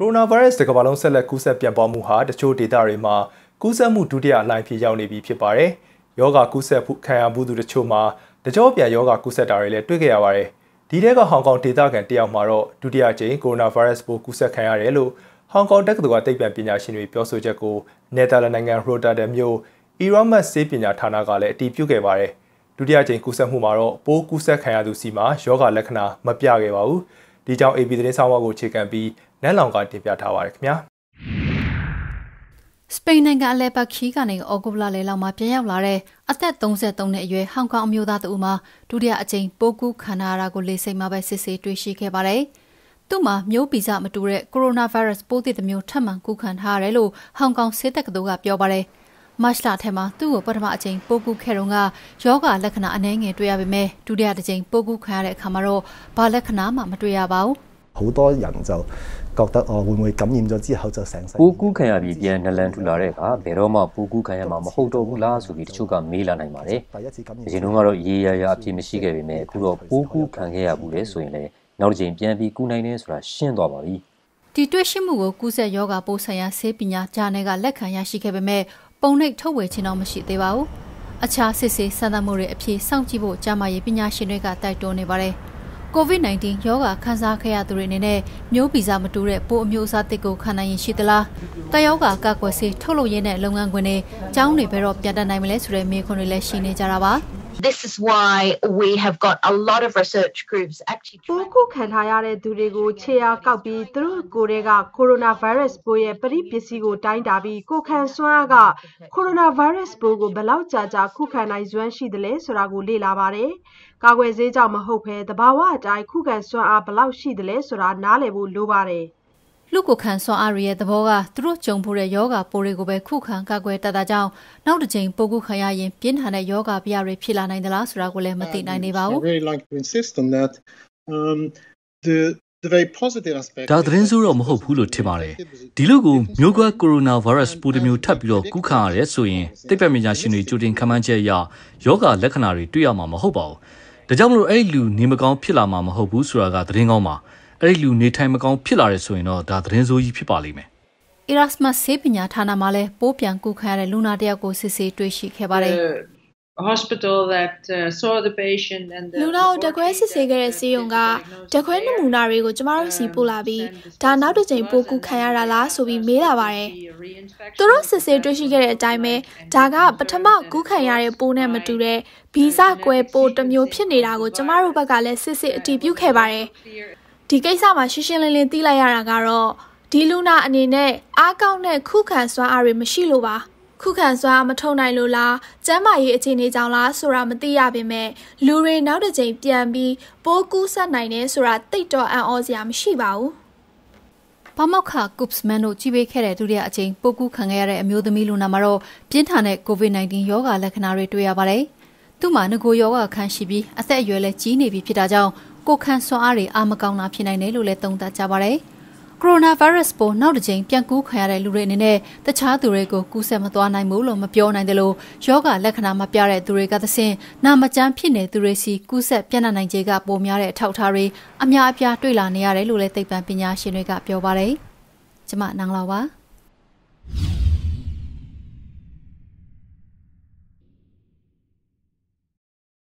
Coronavirus တကမ္ဘာလုံးဆက်လက်ကူးစက်ပြန့်ပွားမှုဟာတချို့ဒေသတွေမှာကူးစက်မှုဒုတိယလှိုင်းဖြစ်ရောက်နေပြီဖြစ်ပါတယ်။ယောဂကူးစက်ခံရမှုသူတချို့မှာတကြောပြန်ယောဂကူးစက်တာတွေလည်းတွေ့ခဲ့ရပါတယ်။ဒီထဲကဟောင်ကောင်ဒေသခံတယောက်မှာတော့ဒုတိယကြိမ် Coronavirus ပိုးကူးစက်ခံရတယ်လို့ဟောင်ကောင်တက္ကသိုလ်ကသိပ္ပံပညာရှင်တွေပြောဆိုချက်ကိုနယ်သာလန်နိုင်ငံ Rotterdam မြို့ Erasmus ဆေးပညာဌာနကလည်းအတည်ပြုခဲ့ပါတယ်။ဒုတိယကြိမ်ကူးစက်မှုမှာတော့ပိုးကူးစက်ခံရသူစီမှာယောဂလက္ခဏာမပြခဲ့ပါဘူး။ဒီကြောင့် AB သတင်းဆောင်မကိုအခြေခံပြီးနန်းလောင်ကတင်ပြထားပါတယ်ခင်ဗျာစပိန်နိုင်ငံအလဲပတ်ခီးကနေအော်ဂိုလာလေလောက်မှာပြန်ရောက်လာတဲ့အသက်33နှစ်အရွယ်ဟောင်ကောင်အမျိုးသားတဦးမှာဒုတိယအကြိမ်ပိုးကူးခံရတာကိုလေစိတ်မှာပဲစစ်ဆေးတွေ့ရှိခဲ့ပါတယ်။သူ့မှာမျိုးဗီဇမတူတဲ့ကိုရိုနာဗိုင်းရပ်စ်ပိုးသစ်တစ်မျိုးထပ်မံကူးခံထားရတယ်လို့ဟောင်ကောင်စစ်တပ်ကပြောပါတယ်။မတ်လထဲမှာသူ့ကိုပထမအကြိမ်ပိုးကူးခဲ့တော့ကယောဂလက္ခဏာအနည်းငယ်တွေ့ရပေမဲ့ဒုတိယတစ်ကြိမ်ပိုးကူးခံရတဲ့အခါမှာတော့ဘာလက္ခဏာမှမတွေ့ရပါဘူး好多人就覺得會唔會感染咗之後就成世ပိုးကူးခံရပြီးပြန်နလန်ထူလာတဲ့အခါဘယ်တော့မှပိုးကူးခံရမှာမဟုတ်တော့ဘူးလားဆိုပြီးတချို့ကမေးလာနိုင်ပါတယ်။အရင်တုန်းကတော့ရေရအပြည့်မရှိခဲ့ပေမဲ့အခုတော့ပိုးကူးခံခဲ့ရဘူးလေဆိုရင်လည်းနောက်တစ်ချိန်ပြန်ပြီးကူးနိုင်တယ်ဆိုတာရှင်းသွားပါပြီ။ဒီတွေ့ရှိမှုကိုကူးစက်ယောဂပိုးဆိုင်ရာဆေးပညာဂျာနယ်ကလက်ခံရရှိခဲ့ပေမဲ့ပုံနှိပ်ထုတ်ဝေခြင်းတော့မရှိသေးပါဘူး။အခြားစစ်ဆေးစမ်းသပ်မှုတွေအဖြစ်စောင့်ကြည့်ဖို့ကျန်းမာရေးပညာရှင်တွေကတိုက်တွန်းနေပါတယ်။ COVID-19 ယောဂခံစားခဲ့ရသူတွေအနေနဲ့မျိုးဗီဇမတူတဲ့ပိုးအမျိုးအစားတစ်ကိုခံနိုင်ရင်ရှိသလားတယောဂကာကွယ်ဆေးထုတ်လုပ်ရင်းတဲ့လုပ်ငန်းခွင်တွေကျောင်းတွေဘယ်တော့ပြန်တက်နိုင်မလဲဆိုတဲ့မေးခွန်းတွေလည်းရှိနေကြတာပါ This is why we have got a lot of research groups actually ပိုးကူးခံထားရတဲ့သူတွေကိုခြေအားကောက်ပြီးသူတို့ကိုယ်တွေကကိုရိုနာဗိုင်းရပ်စ်ပိုးရဲ့ပရိပစ္စည်းကိုတိုင်းတာပြီးကိုခံစွမ်းအားကကိုရိုနာဗိုင်းရပ်စ်ပိုးကိုဘယ်လောက်ကြာခုခံနိုင်စွမ်းရှိသလဲဆိုတာကိုလေ့လာပါတယ်ကာကွယ်ဆေးကြောင့်မဟုတ်ဘဲတဘာဝအတိုင်းခုခံစွမ်းအားဘယ်လောက်ရှိသလဲဆိုတာနားလည်ဖို့လိုပါတယ်လူကိုခံစွမ်းအားရဲ့သဘောကသူတို့ကြုံဖို့တဲ့ယောဂပိုးတွေကိုပဲခုခံကာကွယ်တတ်တာကြောင့်နောက်တစ်ချိန်ပိုးကူးခံရရင်ပြင်းထန်တဲ့ယောဂဗျာတွေဖြစ်လာနိုင်သလားဆိုတာကိုလည်းမသိနိုင်နေပါဘူးဒါသတင်းဆိုးတော့မဟုတ်ဘူးလို့ထင်ပါတယ်ဒီလိုကိုမျိုးကွဲကိုရိုနာဗိုင်းရပ်စ်ပိုးတစ်မျိုးထပ်ပြီးတော့ကူးခံရတယ်ဆိုရင်သိပ္ပံပညာရှင်တွေကြိုတင်ခန့်မှန်းချက်အရယောဂလက္ခဏာတွေတွေ့ရမှာမဟုတ်ပါဘူးဒါကြောင့်မလို့အဲ့ဒီလူနေမကောင်းဖြစ်လာမှာမဟုတ်ဘူးဆိုတာကသတင်းကောင်းပါအဲ့ဒီလူနေထိုင်မကောင်းဖြစ်လာတယ်ဆိုရင်တော့ဒါသတင်းဆိုးကြီးဖြစ်ပါလိမ့်မယ် Erasmus ဆေးပညာဌာနမှာလည်းပိုးပြန်ကူးခံရတဲ့လူနာတယောက်ကိုစစ်ဆေးတွေ့ရှိခဲ့ပါတယ် hospital that saw the patient and လူနာကိုတကွဲစစ်ဆေးခဲ့တဲ့ဆေးရုံကတကွဲနမူနာတွေကိုကျမတို့စီပို့လာပြီးဒါနောက်တစ်ကြိမ်ပိုးကူးခံရတာလားဆိုပြီးမေးလာပါတယ်။သူတို့စစ်ဆေးတွေ့ရှိခဲ့တဲ့အတိုင်းပဲဒါကပထမကူးခံရတဲ့ပိုးနဲ့မတူတဲ့ဗီဇကွဲပိုးတစ်မျိုးဖြစ်နေတာကိုကျမတို့ဘက်ကလည်းစစ်စစ်အတည်ပြုခဲ့ပါတယ်။ဒီကိစ္စမှာရှင်းရှင်းလင်းလင်းသိလိုက်ရတာကတော့ဒီလူနာအနေနဲ့အားကောင်းတဲ့ခုခံစွမ်းအားတွေမရှိလို့ပါခုခံစွမ်းမထုံနိုင်လို့လားကျန်းမာရေးအခြေအနေကြောင့်လားဆိုတာမသိရပေမဲ့လူတွေနောက်တစ်ချိန်ပြန်ပြီးပိုးကူးစက်နိုင်တယ်ဆိုတာသိတော့အံ့ဩစရာမရှိပါဘူးပမောက္ခကုပ်စမန်တို့ကြီးပေးခဲ့တဲ့ဒုတိယအကြိမ်ပိုးကူးခံခဲ့ရတဲ့အမျိုးသမီးလူနာမှာတော့ပြင်းထန်တဲ့ COVID-19 ယောဂလက္ခဏာတွေတွေ့ရပါတယ်သူ့မှာငကိုယောဂခံရှိပြီးအသက်အရွယ်လည်းကြီးနေပြီဖြစ်တာကြောင့်ကိုခံစွမ်းအားတွေအားမကောင်းတာဖြစ်နိုင်တယ်လို့လည်းသုံးသပ်ကြပါတယ်ကိုရိုနာဗိုင်းရပ်စ်ပိုးနောက်တစ်ကြိမ်ပြန်ကူးခံရတဲ့လူတွေအနေနဲ့တခြားသူတွေကိုကူးစက်မသွားနိုင်ဘူးလို့မပြောနိုင်တယ်လို့ယောဂလက္ခဏာမပြတဲ့သူတွေကသဖြင့်နာမကျန်းဖြစ်နေသူတွေစီကူးစက်ပြန့်နှံ့နိုင်ခြေကပိုများတဲ့အထောက်အထားတွေအများအပြားတွေ့လာနေရတယ်လို့လည်းသိပ္ပံပညာရှင်တွေကပြောပါတယ်။ကျွန်မနန်းလာပါ